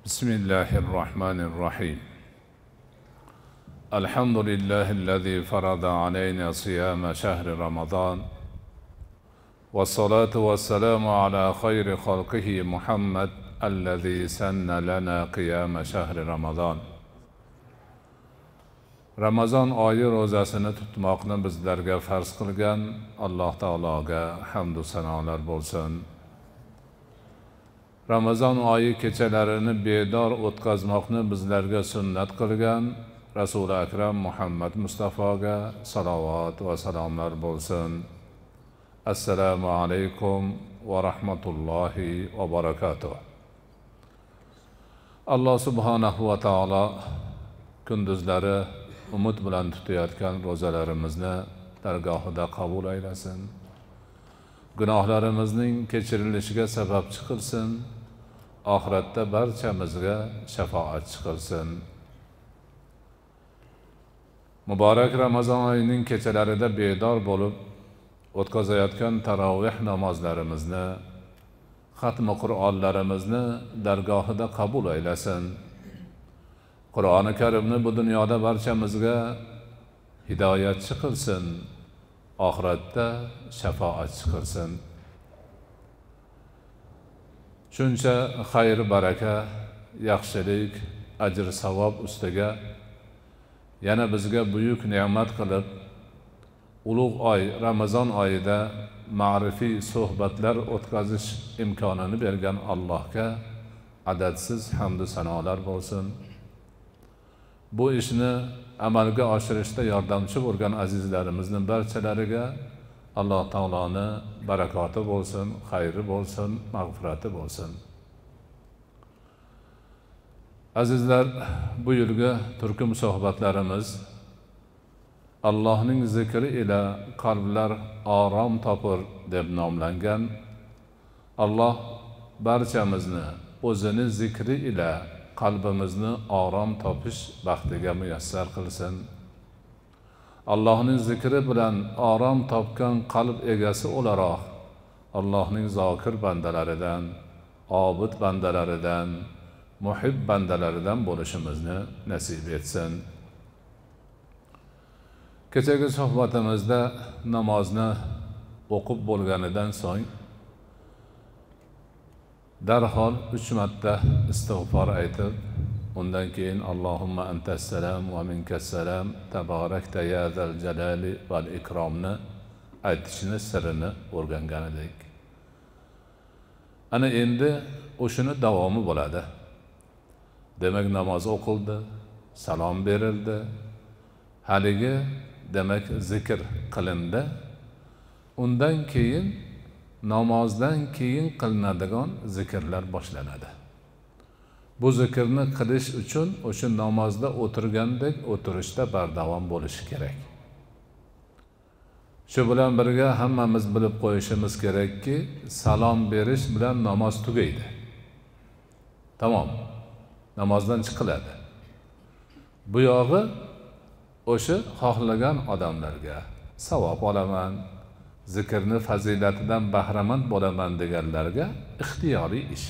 بسم الله الرحمن الرحيم. الحمد لله الذي فرض علينا صيام شهر رمضان، والصلاة والسلام على خير خلقه محمد الذي سن لنا قيام شهر رمضان. Ramazon oyi ro'zasini tutmoqni bizlarga farz qilgan Alloh taologa hamd va sanolar bo'lsin. Ramazon oyi kechalarini bedor o'tkazmoqni bizlarga sunnat qilgan Rasul akram Muhammad Mustafoga salovat va salomlar bo'lsin. Assalomu alaykum va rahmatullohi va barakatuh. Alloh subhanahu va taolo kunduzlari umid bilan tutayotgan ro'zalarimizni dargohida qabul aylasin. Gunohlarimizning kechirilishiga sababchi qilsin. Oxiratda barchamizga shafoatchi qilsin. Muborak Ramazon oyining kechalarida bedor bo'lib o'tkazayotgan tarovih namozlarimizni, xatmi Qur'onlarimizni dargohida qabul aylasin. Qur'oni Karimni bu dunyoda barchamizga hidoyatchi qilsin. Oxiratda shafoatchi qilsin. Shuncha xayr, baraka, yaxshilik, ajr, savob ustiga yana bizga buyuk ne'mat qilib, ulug' oy Ramazon oyida ma'rifiy suhbatlar o'tkazish imkonini bergan Allohga adadsiz hamd va sanolar bo'lsin. Bu ishni amalga oshirishda yordamchi bo'lgan azizlarimizning barchalariga Alloh taoloni barakoti bo'lsin, xayri bo'lsin, mag'firati bo'lsin. Azizlar, bu yilgi turkum suhbatlarimiz Allohning zikri ila qalblar orom topur deb nomlangan. Alloh barchamizni o'zini zikri ila qalbimizni orom topish baxtiga muyassar qilsin. Allohning zikri bilan orom topgan qalb egasi o'laroq Allohning zokir bandalaridan, obid bandalaridan, muhib bandalaridan bo'lishimizni nasib etsin. Kechagi suhbatimizda namozni o'qib bo'lganidan so'ng darhol 3 marta istig'for aytib, undan keyin Allohumma antassalam va minkassalam tabarakta ya zal jalali val ikromni aytishni sirini o'rgangan edik. Ana endi o'shini davomi bo'ladi. Demak, namoz o'qildi, salom berildi, haligi demak zikr qilindi. Undan keyin namozdan keyin qilinadigan zikrlar boshlanadi. Bu zikrni qilish uchun o'sha namozda o'tirgandek o'tirishda bardavom bo'lish kerak. Shu bilan birga hammamiz bilib qo'yishimiz kerakki, salom berish bilan namoz tugaydi. Tamom. Namozdan chiqiladi. Bu yog'i o'sha xohlagan odamlarga savob olaman, zikrni fazilatidan bahramand bo'laman deganlarga ixtiyoriy ish.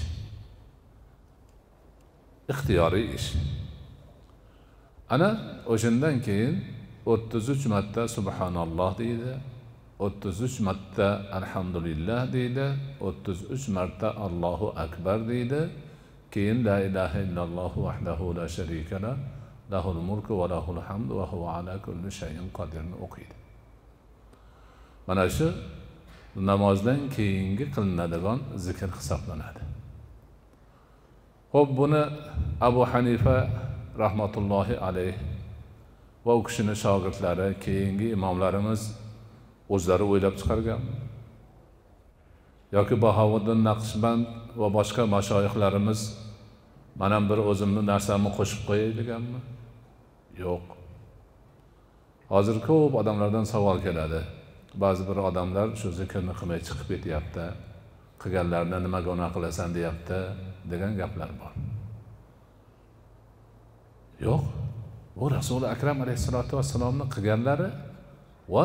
Ixtiyoriy ish. Ana o'shandan keyin 33 marta subhanalloh deydi, 33 marta alhamdulillah deydi, 33 marta Allohu akbar deydi. Keyin la ilaha illalloh vahdahu la sharika la, lahul mulku va lahul hamdu va huva ala kulli shay'in qodirni o'qiydi. Mana shu namozdan keyingi qilinadigan zikr hisoblanadi. Xo'p, buni Abu Hanifa rahmatullohi alayh va u kishining shogirdlari, keyingi imomlarimiz o'zlari o'ylab chiqarganmi? Yoki Bahovuddin Naqshband va boshqa mashoyixlarimiz mana bir o'zimni narsamni qo'shib qo'yay deganmi? Yo'q. Hozir ko'p odamlardan savol keladi. Ba'zi bir odamlar shu zikrni qilmay chiqib ketyapti. Qilganlarni nimaga ona qilasan deyapti degan gaplar bor. Yo'q. Bu Rasul akram alayhisolatu vassalomning qilganlari va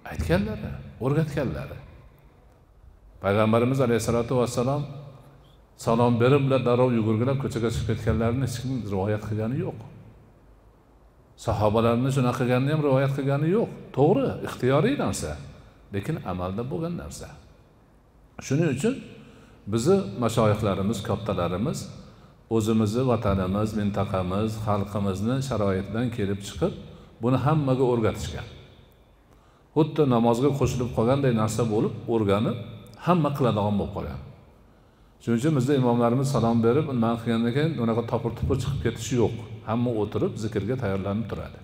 aytganlari, o'rgatganlari. Payg'ambarimiz alayhisolatu vassalom salom berib ular darrov yugurgilab ko'chaga chiqib ketganlarini hech kim rivoyat qilgani yo'q. Sahobalarning shunaqa qilganini ham rivoyat qilgani yo'q. To'g'ri, ixtiyoriy narsa, lekin amalda bo'lgan narsa. Shuning uchun bizni mashoyixlarimiz, kattalarimiz o'zimizni vatanimiz, mintaqamiz, xalqimizni sharoitidan kelib chiqib, buni hammaga o'rgatishgan. Xuddi namozga qo'shilib qolganday narsa bo'lib, o'rganib, hamma qiladigan bo'lib qolgan. Shuning uchun bizda imomlarimiz salom berib, nima qilgandan keyin unaqa topir-tupir chiqib ketishi yo'q. Hamma o'tirib zikrga tayyorlanib turadi.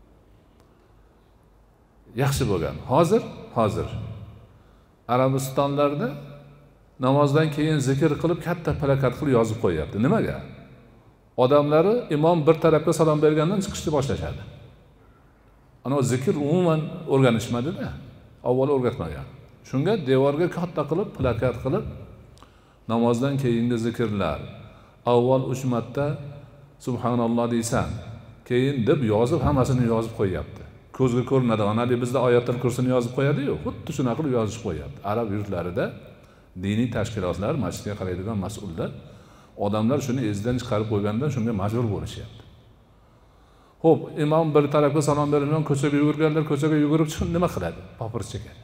Yaxshi bo'lgan. Hozir Arabistonlarda namozdan keyin zikr qilib katta plakat qilib yozib qo'yapti. Nimaga? Odamlari imom bir tarafga salom bergandan chiqishni boshlashadi. Ana zikr umuman o'rganishmadi-da. Avval o'rgatmagan. Shunga devorga katta qilib plakat qilib namozdan keyingi zikrlar. Avval 3 marta subhanalloh deysan, keyin deb yozib hammasini yozib qo'yapti. Ko'zga ko'rinadi. Ana bizda oyatul kursini yozib qo'yadi-yu, xuddi shunaqa qilib yozib qo'yapti. Arab yurtlarida diniy tashkilotlar, masjidga qaraydigan mas'ullar odamlar shuni esidan chiqarib qo'ygandan shunga majbur bo'lishyapti. Xo'p, imom bir tarafga salom bergan, ko'chaga yugurganlar ko'chaga yugurib chiqib nima qiladi? Popir chekadi.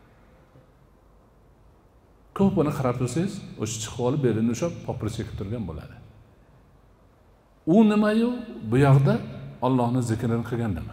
Ko'p buni qarab tursangiz, o'sha chiqib olib belini ushlab popir chekib turgan bo'ladi. U nima-yu? Bu yoqda Allohning zikrini qilgan nima?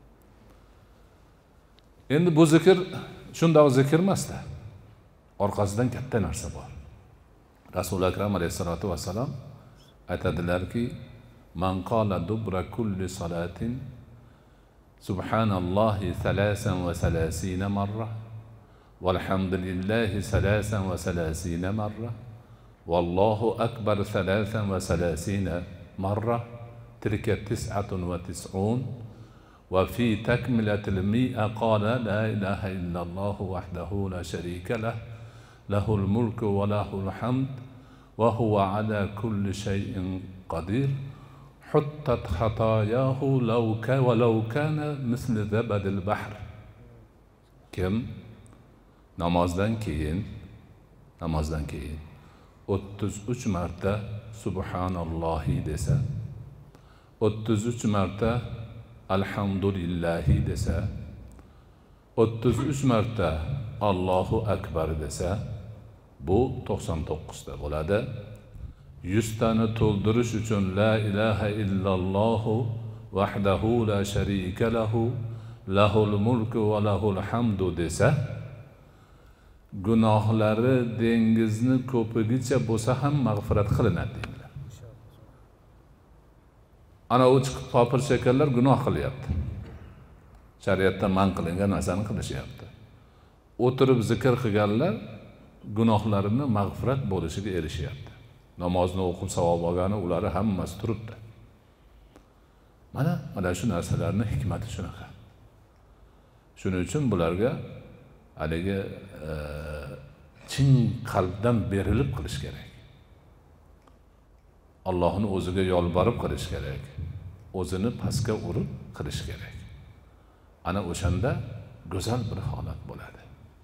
Endi bu zikr shunday zikr emas-da. Orqasidan katta narsa bor. Rasul akram alayhisolatu vassalam aytadilarki, "Man qala dubra kulli salatin subhanallohi 33 marra walhamdulillahi 33 marra wallohu akbar 33 marra tilka 99 وفي تكملة المئة قال لا إله إلا الله وحده لا شريك له له الملك وله الحمد وهو على كل شيء قدير حطت خطاياه ولو كان مثل زبد البحر." Kim namozdan keyin 33 marta subhanallohi desa, 33 marta alhamdulillahi desa, 33 marta Allohu akbar desa, bu 99 ta bo'ladi. 100 tani to'ldirish uchun la ilaha illallohu vahdahu la sharika lahu lahul mulku va lahul hamdu desa, gunohlari dengizni ko'pigicha bo'lsa ham mag'firat qilinadi. Ana u chiqib popir chekanlar gunoh qilyapti. Shariatda man qilingan narsani qilishyapti. O'tirib zikr qilganlar gunohlarini mag'firat bo'lishiga erishyapti. Namozni o'qib savob olgani ular hammasi turibdi. Mana shu narsalarning hikmati shunaqa. Shuning uchun bularga haligi chin qalbdan berilib qilish kerak. Allohning o'ziga yolborib qilish kerak. O'zini pastga urib qilish kerak. Ana o'shanda go'zal bir holat bo'ladi.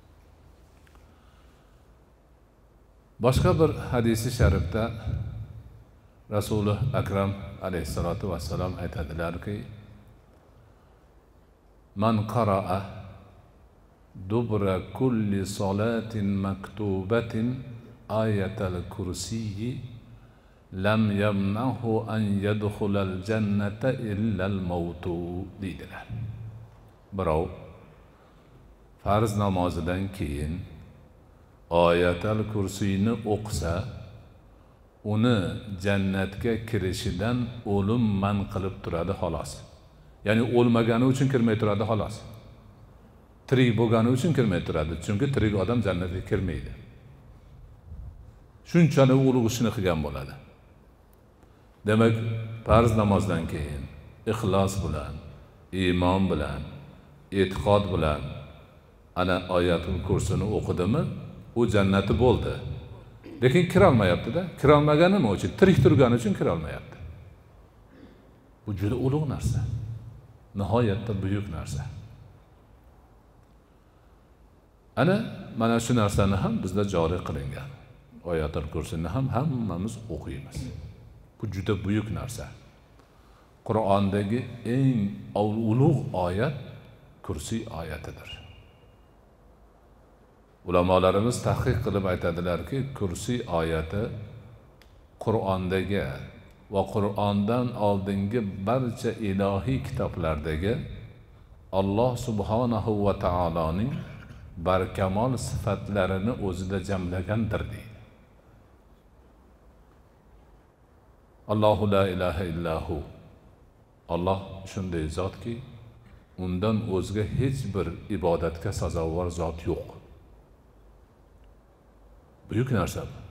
Boshqa bir hadisi sharifda Rasululloh akram alayhissalatu vassalam aytadilarki, "Man qara'a dubra kulli salatin maktubatin ayatal kursiyyi lam yamnahu an yadkhulal jannata illa al-mautu" deydilar. Birov farz namozidan keyin oyatal kursiyni o'qisa, uni jannatga kirishidan o'lim man qilib turadi xolos. Ya'ni o'lmagani uchun kirmay turadi xolos. Tirik bo'lgani uchun kirmay turadi, chunki tirik odam jannatga kirmaydi. Shunchalik ulug' ishni qilgan bo'ladi. Demak, farz namozdan keyin ixlos bilan, iymon bilan, e'tiqod bilan ana oyatul kursini o'qidimi, u jannati bo'ldi. Lekin kira olmayapti-da. Kira olmagani nima uchun? Tirik turgani uchun kira olmayapti. Bu juda ulug' narsa. Nihoyatda buyuk narsa. Ana shu narsani ham bizda joriy qilingan. oyatul kursini ham hammamiz o'qiymiz. Bu juda buyuk narsa. Qur'ondagi eng ulug' oyat kursiy oyatidir. Ulamolarimiz tahqiq qilib aytadilarki, kursiy oyati Qur'ondagi va Qur'ondan oldingi barcha ilohiy kitoblardagi Alloh subhanahu va taoloning barkamol sifatlarini o'zida jamlagandir deydi. Allohu la ilaha illahu. Alloh shunday zotki, undan o'zga hech bir ibodatga sazovor zot yo'q. Buyuk narsa bu.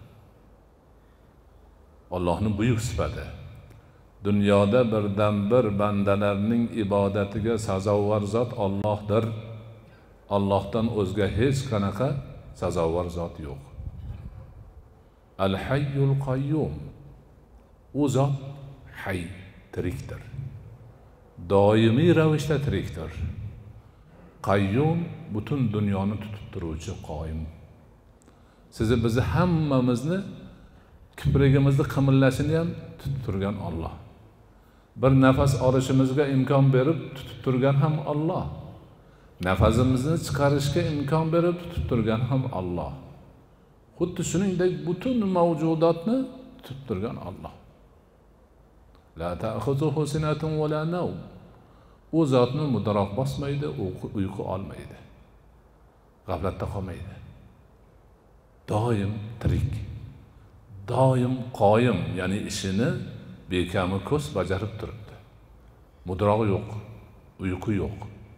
Allohning buyuk sifati. Dunyoda birdan bir bandalarning ibodatiga sazovor zot Allohdir. Allohdan o'zga hech qanaqa sazovor zot yo'q. Al-Hayyul Qayyum. U zot hay, tirikdir. Doimiy ravishda tirikdir. Qayyum butun dunyoni tutib turuvchi qoyim. Sizni bizni hammamizni kiprigimizni qimillashini ham tutib turgan Alloh. Bir nafas olishimizga imkon berib tutib turgan ham Alloh. Nafasimizni chiqarishga imkon berib tutib turgan ham Alloh. Xuddi shuningdek butun mavjudotni tutib turgan Alloh. La ta'khuzuhu sinatun va la nawm. U zotni mudaroq bosmaydi, uyqu olmaydi. G'aflatda qolmaydi. Doim tirik. Doim qoyim, ya'ni ishini bekami ko'z bajarib turibdi. Mudraq yo'q, uyqu yo'q.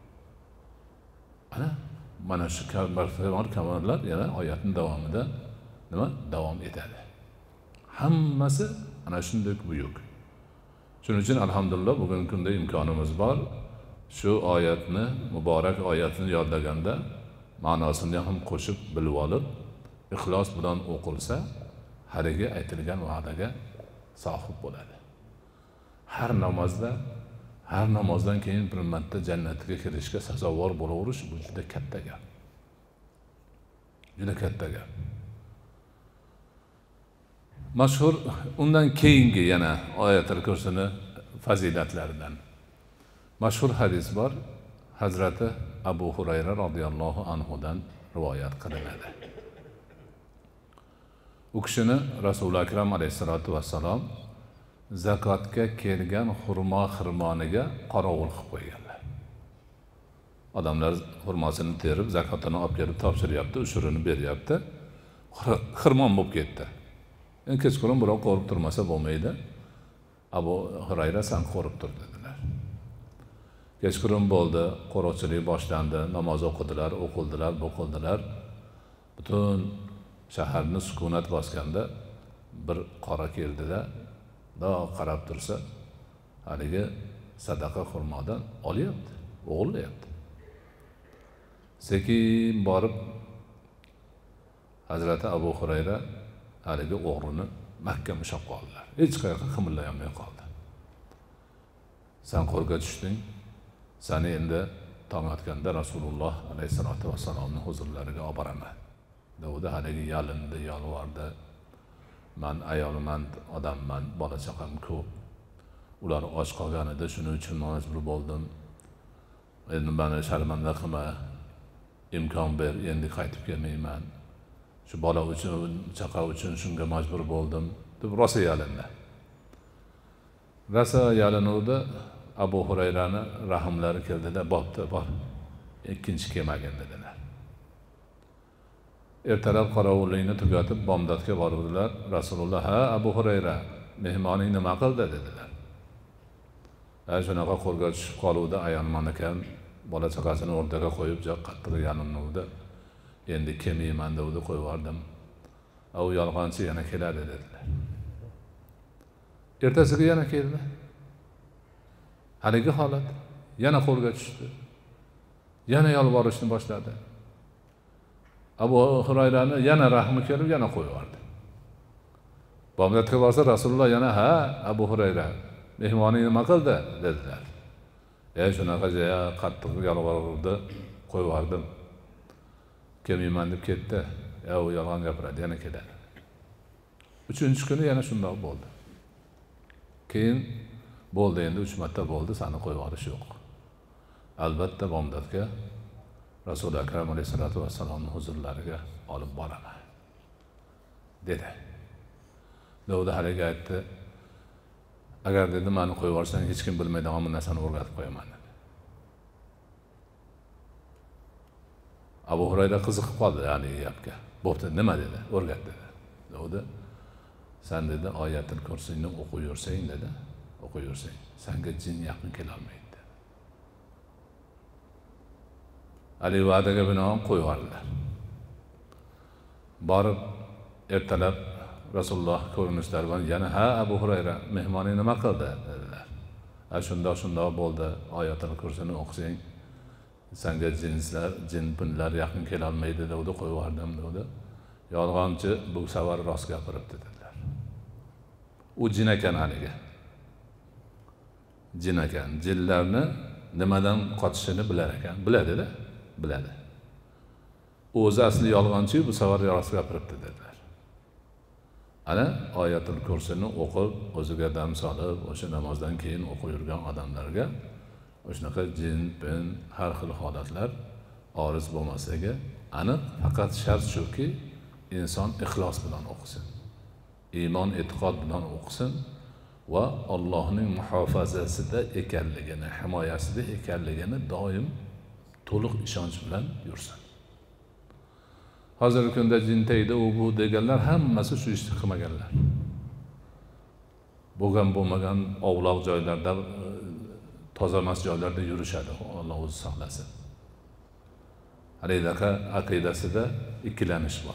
Mana shu kamallar yana oyatning davomida nima davom etadi. Hammasi ana shunday buyuk. Shuning uchun alhamdulillah bugungi kunda imkonimiz bor. Shu oyatni, muborak oyatni yodlaganda ma'nosini ham qo'shib bilib olib, ixlos bilan o'qilsa, haligi aytilgan va'daga sohib bo'ladi. Har namozdan keyin bir marta jannatga kirishga sazovor bo'laverish bu juda katta gap. Juda katta gap. Mashhur undan keyingi yana oyatul kursini fazilatlaridan mashhur hadis bor. Hazrati Abu Hurayra radhiyallohu anhudan rivoyat qilinadi. U kishini Rasul akram alayhisolatu vassalom zakotga kelgan xirmoniga qorovul qilib qo'yganlar. Odamlar xurmosini terib, zakotini olib kelib topshiryapti, ushurini beryapti. Xirmon bo'lib ketdi. Endi kechqurun birov qo'rib turmasa bo'lmaydi. Abu Hurayra san qo'rib tur dedilar. Kechqurun bo'ldi, qo'riqchilik boshlandi, namoz o'qidilar, o'qildilar. Butun shaharni sukunat bosganda bir qora keldida, qarab tursa, haligi sadaqa xurmodan olyapti, o'g'irlayapti. Sekin borib Hazrati Abu Hurayra haligi o'g'rini mahkam ushlab qoldilar. Hech qayoqqa qimillay olmay qoldi. Sen qo'rga tushding. Seni endi tong otganda Rasululloh alayhisolatu vassalomning huzurlariga olib boraman. Davud haligi yalindi, yolvordi. Men ayolman, odamman, bola chaqam ko'p. Ular och qolganida shuning uchun majbur bo'ldim. Endi meni sharmanda qilma. Imkon ber, endi qaytib kelmayman. Shu bola uchun, chaqa uchun shunga majbur bo'ldim deb rosa yalindi. Rosa yalinuvdi. Abu Hurayrani rahimlari keldida, "Bo'pti, bor. Ikkinchi kelmagin" dedilar. Ertalab qorovullikni tugatib bomdodga bordilar. Rasululloh, "Ha, Abu Hurayra, mehmoning nima qildi?" dedilar. Shunaqa qo'rga tushib qoluvdi, ayolman ekan, bola chaqasini o'rtaga qo'yib, qattiq yalinuvdi. Endi kelmayman deb qo'yib yubordim. U yolg'onchi yana keladi dedilar. Ertasiga yana keldi. Haligi holat yana qo'lga tushdi. Yana yolvorishni boshladi. Abu Hurayrani yana rahmi kelib yana qo'yib yubordi. Bomdodga borsa Rasululloh yana, "Ha, Abu Hurayra, mehmoning nima qildi?" dedilar. Shunaqa qattiq yolvordi, qo'yib yubordim. Kelmayman deb ketdi. U yolg'on gapiradi, yana keladi. Uchinchi kuni yana shundoq bo'ldi. Keyin bo'ldi, endi 3 marta bo'ldi, seni qo'yib yuborish yo'q. Albatta bomdodga Rasul akram alayhisolatu vassalomning huzurlariga olib boraman dedi. Davud haligi aytdi, agar dedi meni qo'yib yuborsang hech kim bilmaydigan bir narsani o'rgatib qo'yaman dedi. Abu Hurayra qiziqib qoldi ya'ni gapga. Bo'pti, nima dedi? O'rgat dedi. Davud sen dedi oyatul kursiyni o'qib yursang dedi, o'qib yursang senga jin yaqin kela olmaydi dedi. Ali va'daga binoan qo'yib yubordilar. Borib ertalab Rasululloh ko'rinishlari bilan yana ha Abu Hurayra mehmoning nima qildi dedilar. Shundoq bo'ldi, oyatul kursini o'qisang senga jinlar yaqin kela olmaydi dedi, qo'yib yubordim dedi. Yolg'onchi bu safar rost gapiribdi dedilar. U jin ekan haligi. Jin ekan. Jinlarni nimadan qochishini bilar ekan. Biladi-da, biladi. O'zi asli yolg'onchi, bu safar rost gapiribdi dedilar. Ana oyatul kursini o'qib, o'ziga dam solib, o'sha namozdan keyin o'qib yurgan odamlarga o'shanaqa jin, bin, har xil holatlar oriz bo'lmasligi aniq, faqat shart shuki inson ixlos bilan o'qisin. Iymon, e'tiqod bilan o'qisin va Allohning muhofazasida ekanligini, himoyasida ekanligini doim to'liq ishonch bilan yursin. Hozirgi kunda jin tegdi, u bu deganlar hammasi shu ishni qilmaganlar. Bo'lmagan ovloq joylarda, toza emas joylarda yurishadi, Alloh o'zi saqlasin. Halidaqa aqidasida ikkilanish bor.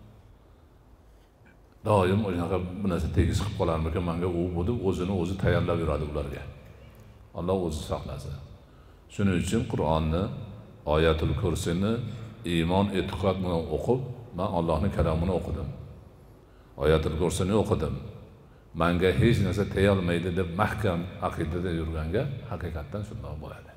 Doim o'shanaqa bu narsa tegis qilib qolarmikan, menga u bo'ldi, o'zini o'zi tayyorlab yuradi ularga. Alloh o'zi saqlasin. Shuning uchun Qur'onni, oyatul kursini iymon, e'tiqod bilan o'qib, men Allohning kalomini o'qidim. Oyatul kursini o'qidim. Menga hech narsa tega olmaydi deb mahkam aqidada yurganga haqiqatan shunday bo'ladi.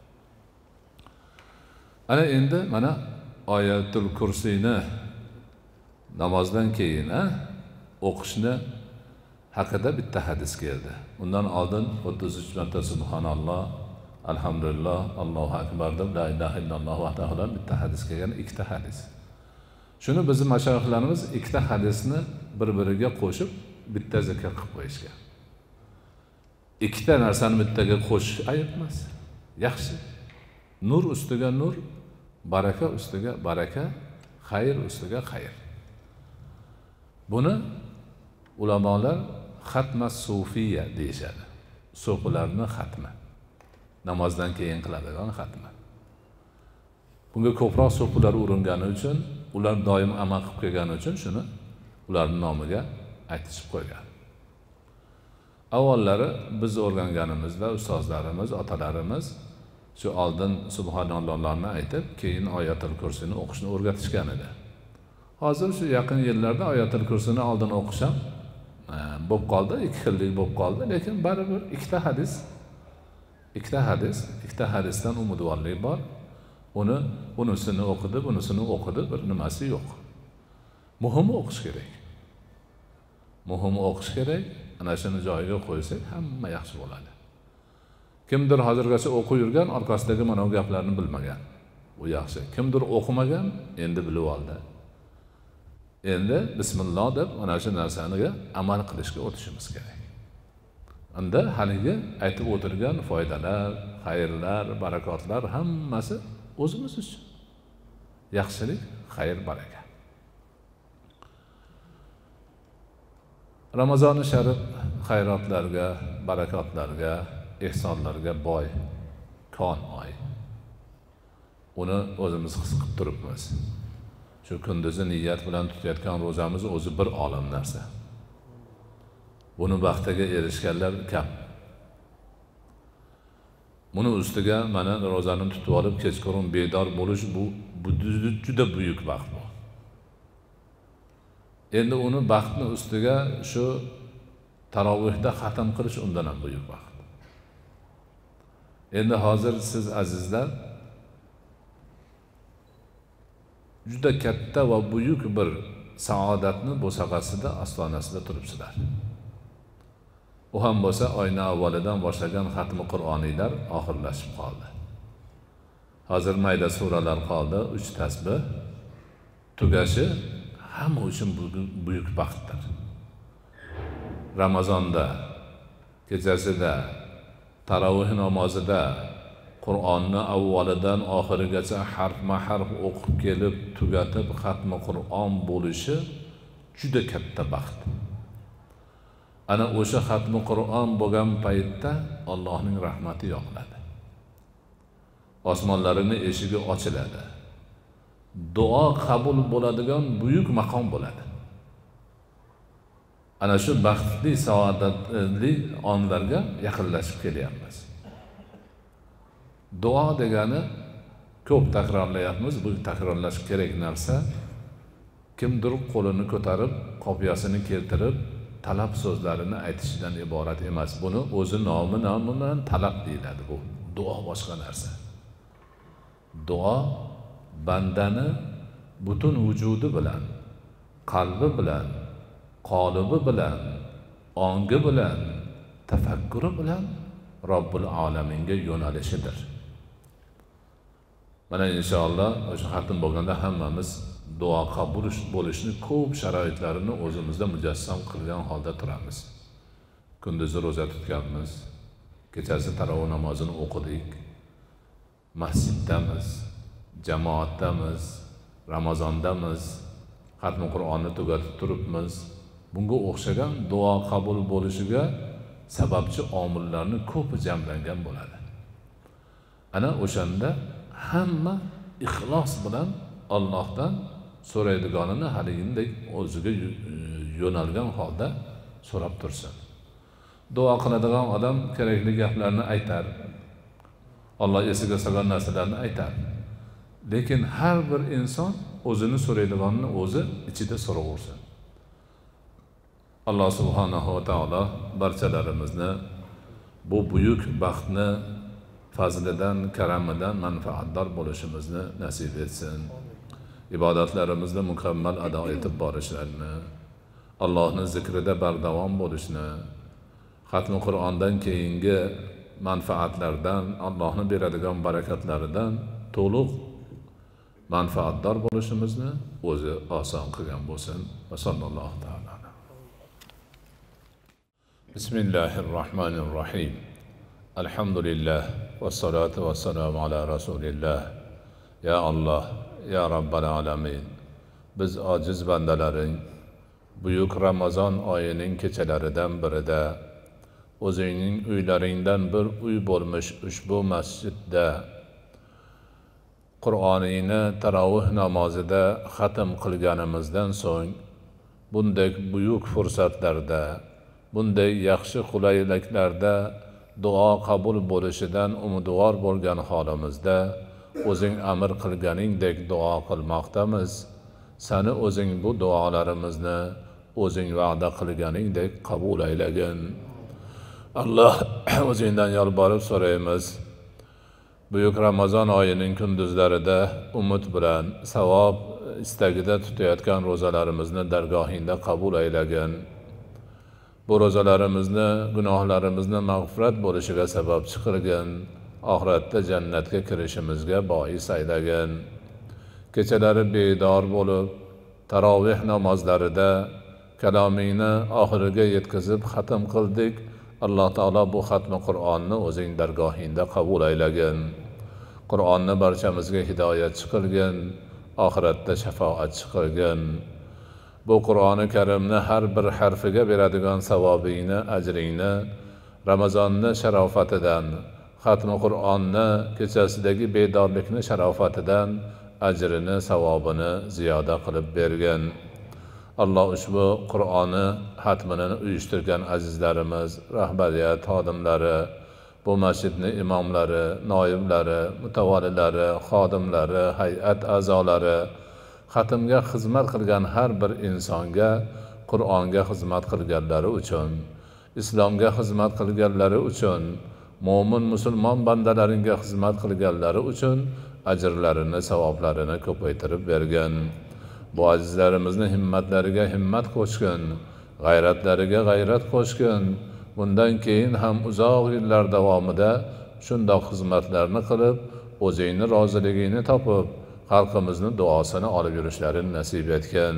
Ana endi mana oyatul kursini namozdan keyin o'qishni haqida bitta hadis keldi. Undan oldin 33 marta subhanalloh, alhamdulillah, Allohu akbar deb la ilaha illalloh vahdahu la bitta hadis kelgan, ikkita hadis. Shuni bizim mashayixlarimiz ikkita hadisni bir-biriga qo'shib bitta zikr qilib qo'yishgan. Ikkita narsani bittaga qo'shish ayb emas. Yaxshi. Nur ustiga nur, baraka ustiga baraka, xayr ustiga xayr. Buni ulamolar xatma sufiya deyishadi. So'filarning xatmi. Namozdan keyin qiladigan xatmi. Bunga ko'proq so'filar uringani uchun, ular doim amal qilib kelgani uchun shuni ularning nomiga aytishib qo'ygan. Avvallari biz o'rganganimizda ustozlarimiz, otalarimiz shu oldin subhanallohlarni aytib, keyin oyatul kursini o'qishni o'rgatishgan edi. Hozir shu yaqin yillarda oyatul kursini oldin o'qisham bo'lib qoldi, ikki xillik bo'lib qoldi, lekin baribir ikkita hadisdan umidvorlik bor. Unisini o'qidi, bir nimasi yo'q. Muhimi o'qish kerak. Muhimi o'qish kerak. Ana shuni joyiga qo'ysak, hamma yaxshi bo'ladi. Kimdir hozirgacha o'qib yurgan, orqasidagi mana bu gaplarni bilmagan. Bu yaxshi. Kimdir o'qimagan, endi bilib oldi. Endi bismillah deb mana shu narsaniga amal qilishga o'tishimiz kerak. Unda haligi aytib o'tirgan foydalar, xayrlar, barakotlar hammasi o'zimiz uchun. Yaxshilik, xayr, baraka. Ramazoni sharif xayrotlarga, barakotlarga, ehsonlarga boy kon oy. Uni o'zimiz his qilib turibmiz. Shu kunduzi niyat bilan tutayotgan ro'zamiz o'zi bir olam narsa. Buni vaqtiga erishganlar kam. Buni ustiga mana ro'zani tutib olib kechqurun bedor bo'lish bu juda buyuk vaqt bu. Endi uni vaqtni ustiga shu tarovihda xatm qilish undan ham buyuk vaqt. Endi hozir siz azizlar juda katta va buyuk bir saodatni bo'sag'asida ostonasida turibsizlar. U ham bo'lsa oyna avvalidan boshlagan xatmi Qur'oniylar oxirlashib qoldi. Hozir mayda suralar qoldi, 3 tasbih tugashi hamma uchun buyuk baxtdir. Ramazonda kechasida tarovih namozida Qur'onni avvalidan oxirigacha harfma-harf o'qib kelib, tugatib xatmi Qur'on bo'lishi juda katta baxt. Ana o'sha xatmi Qur'on bo'lgan paytda Allohning rahmati yog'iladi. Osmonlarining eshigi ochiladi. Duo qabul bo'ladigan buyuk maqom bo'ladi. Ana shu baxtli, saodatli onlarga yaqinlashib kelyapmiz. Duo degani ko'p takrorlayapmiz, bu takrorlash kerak narsa. Kimdir qo'lini ko'tarib, qopiyasini keltirib, talab so'zlarini aytishidan iborat emas. Buni o'zi nomi bilan talab deyiladi. Bu duo boshqa narsa. Duo bandani butun vujudi bilan, qalbi bilan, qolibi bilan, ongi bilan, tafakkuri bilan Robbul alaminga yo'nalishidir. Mana inshaalloh o'sha xatm bo'lganda hammamiz duo qabul bo'lishni ko'p sharoitlarini o'zimizda mujassam qilgan holda turamiz. Kunduzi ro'za tutganmiz, kechasi tarovih namozini o'qidik, masjiddamiz, jamoatdamiz, Ramazondamiz, xatm Qur'onni tugatib turibmiz. Bunga o'xshagan duo qabul bo'lishiga sababchi omillarni ko'pi jamlangan bo'ladi. Ana o'shanda hamma ixlos bilan Allohdan so'raydiganini haligindek o'ziga yo'nalgan holda so'rab tursin. Duo qiladigan odam kerakli gaplarni aytar. Alloh esiga solgan narsalarni aytar. Lekin har bir inson o'zini so'raydiganini o'zi ichida so'raversin. Alloh subhanahu va taolo barchalarimizni bu buyuk baxtni fazlidan, karamidan manfaatdor bo'lishimizni nasib etsin. Ibodatlarimizni mukammal ado etib borishlarini, Allohning zikrida bardavom bo'lishni, xatmi Qur'ondan keyingi manfaatlardan, Allohning beradigan barakatlaridan to'liq manfaatdor bo'lishimizni o'zi oson qilgan bo'lsin. Va sallallohu taala. Bismillahirrohmanirrohim. Alhamdulillah va salatu va salamu ala rasulillah. Ya Alloh, ya Rabbal alamin. Biz ojiz bandalaring buyuk Ramazon oyining kechalaridan birida o'zingning uylaringdan bir uy bo'lmish ushbu masjidda Qur'oniyni tarovih namozida xatm qilganimizdan so'ng bunday buyuk fursatlarda, bunday yaxshi qulayliklarda duo qabul bo'lishidan umidvor bo'lgan holimizda o'zing amr qilganingdek duo qilmoqdamiz. Sani o'zing bu duolarimizni o'zing va'da qilganingdek qabul aylagin. Alloh, o'zingdan yolborib so'raymiz. Buyuk Ramazon oyining kunduzlarida umid bilan, savob istagida tutayotgan ro'zalarimizni dargohingda qabul aylagin. Bu ro'zalarimizni, gunohlarimizni mag'firat bo'lishiga sababchi qilgin. Oxiratda jannatga kirishimizga bois aylagin. Kechalari bedor bo'lib, tarovih namozlarida kalomingni oxiriga yetkazib xatm qildik. Alloh taolo bu xatmi Qur'onni o'zing dargohingda qabul aylagin. Qur'onni barchamizga hidoyatchi qilgin, oxiratda shafoatchi qilgin. Bu Qur'oni Karimni har bir harfiga beradigan savobingni, ajringni Ramazonni sharofatidan, xatmi Qur'onni kechasidagi bedorlikni sharofatidan ajrini, savobini ziyoda qilib bergin. Alloh ushbu Qur'oni xatmini uyushtirgan azizlarimiz, rahbariyat xodimlari, bu masjidning imomlari, noiblari, mutavalilari, xodimlari, hay'at a'zolari, xatmga xizmat qilgan har bir insonga, Qur'onga xizmat qilganlari uchun, islomga xizmat qilganlari uchun, mo'min musulmon bandalaringga xizmat qilganlari uchun ajrlarini, savoblarini ko'paytirib bergin. Bu azizlarimizni himmatlariga himmat qo'shgin, g'ayratlariga g'ayrat qo'shgin. Bundan keyin ham uzoq yillar davomida shundoq xizmatlarni qilib, o'zingni roziligingni topib, xalqimizni duosini olib yurishlarini nasib etgin.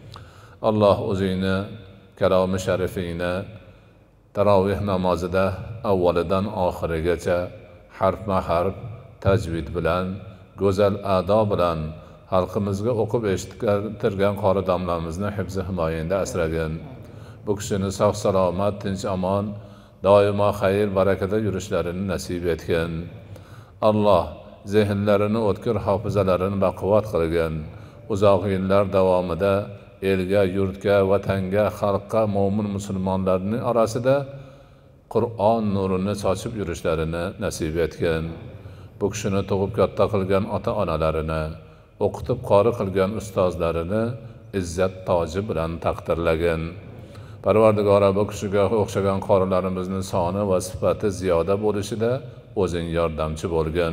Alloh o'zingni kalomi sharifingni tarovih namozida avvalidan oxirigacha harfma-harf tajvid bilan, go'zal ado bilan xalqimizga o'qib eshittirgan qori domlamizni hifzi himoyangda asragin. Bu kishini sog' salomat, tinch amon, doimo xayr barakada yurishlarini nasib etgin. Alloh zehnlarini o'tkir, hofizalarini baquvvat qilgin. Uzoq yillar davomida elga, yurtga, vatanga, xalqqa, mo'min musulmonlarning orasida Qur'on nurini sochib yurishlarini nasib etgin. Bu kishini tug'ib katta qilgan ota-onalarini, o'qitib qori qilgan ustozlarini izzat toji bilan taqdirlagin. Parvardigora, bu kishiga o'xshagan qorilarimizni soni va sifati ziyoda bo'lishida o'zing yordamchi bo'lgin.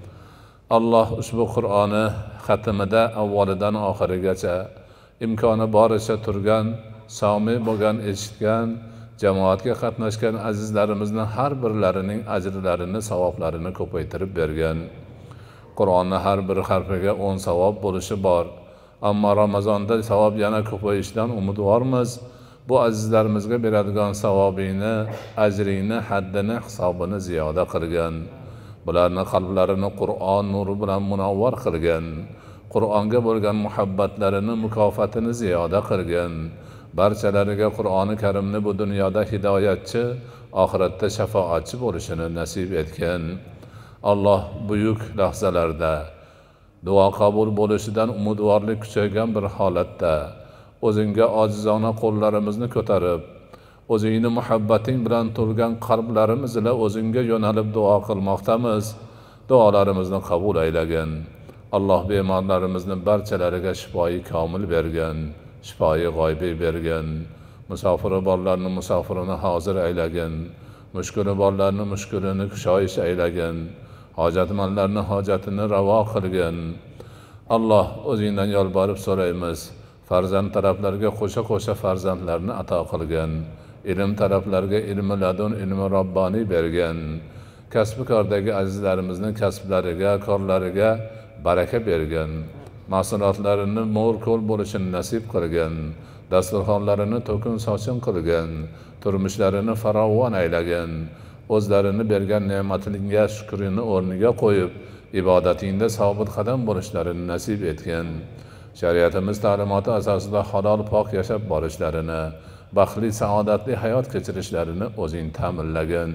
Alloh ushbu Qur'oni xatmida avvalidan oxirigacha imkoni boricha turgan, somi bo'lgan, eshitgan, jamoatga qatnashgan azizlarimizni har birlarining ajrlarini, savoblarini ko'paytirib bergan. Qur'onni har bir harfiga 10 savob bo'lishi bor. Ammo Ramazonda savob yana ko'payishidan umidvormiz. Bu azizlarimizga beradigan savobingni, ajringni, haddini, hisobini ziyoda qilgan. Bularning qalblarini Qur'on nuri bilan munavvar qilgan. Qur'onga bo'lgan muhabbatlarini, mukofotini ziyoda qilgan. Barchalariga Qur'oni Karimni bu dunyoda hidoyatchi, oxiratda shafoatchi bo'lishini nasib etgan. Alloh buyuk lahzalarda duo qabul bo'lishidan umidvorlik kuchaygan bir holatda o'zingga ojizona qo'llarimizni ko'tarib, o'zingni muhabbating bilan to'lgan qalblarimiz ila o'zingga yo'nalib duo qilmoqdamiz. Duolarimizni qabul aylagin. Alloh bemorlarimizni barchalariga shifoi komil bergan, shifoi g'oybiy bergan. Musofiri borlarni musofirini hozir aylagin. Mushkuli borlarni mushkulini kushoyish aylagin. Hojatmandlarni hojatini ravo qilgin. Alloh o'zingdan yolborib so'raymiz. Farzand taraflarga qo'sha-qo'sha farzandlarni ato qilgin. Ilm taraflarga ilmi ladun, ilmi robboniy bergin. Kasb kordagi azizlarimizning kasblariga, korlariga baraka bergin. Mahsulotlarini mo'l-ko'l bo'lishini nasib qilgin. Dasturxonlarini to'kin sochin qilgin. Turmushlarini farovon aylagin. O'zlarini bergan ne'matingga shukrini o'rniga qo'yib, ibodatingda sobit qadam bo'lishlarini nasib etgin. Shariatimiz ta'limoti asosida halol pok yashab borishlarini, baxtli saodatli hayot kechirishlarini o'zing ta'minlagin.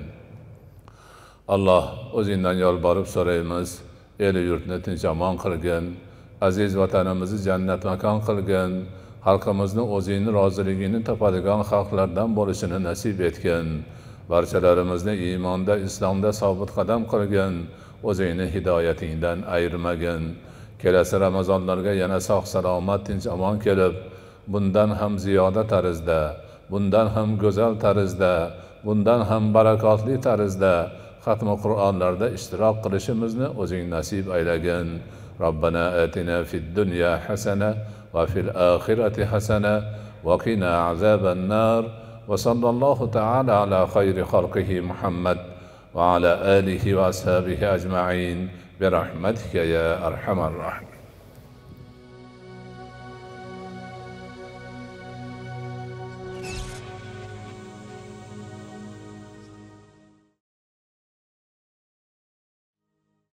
Alloh o'zingdan yolborib so'raymiz. El yurtni tinch amon qilgin. Aziz vatanimizni jannat makon qilgin. Xalqimizni o'zingni roziligini topadigan xalqlardan bo'lishini nasib etgin. Barchalarimizni iymonda, islomda sobit qadam qilgin. O'zingni hidoyatingdan ayirmagin. Kelasi Ramazonlarga yana sog' salomat, tinch amon kelib, bundan ham ziyoda tarzda, bundan ham go'zal tarzda, bundan ham barakotli tarzda xatmi Qur'onlarda ishtirok qilishimizni o'zing nasib aylagin. Robbana atina fid dunya hasana va fil oxirati hasana va qina azaban nar. Va sallallohu ta'ala ala khayri xalqihi Muhammad va ala alihi va ashabihi ajma'in bi rahmatika ya arhamar rahim.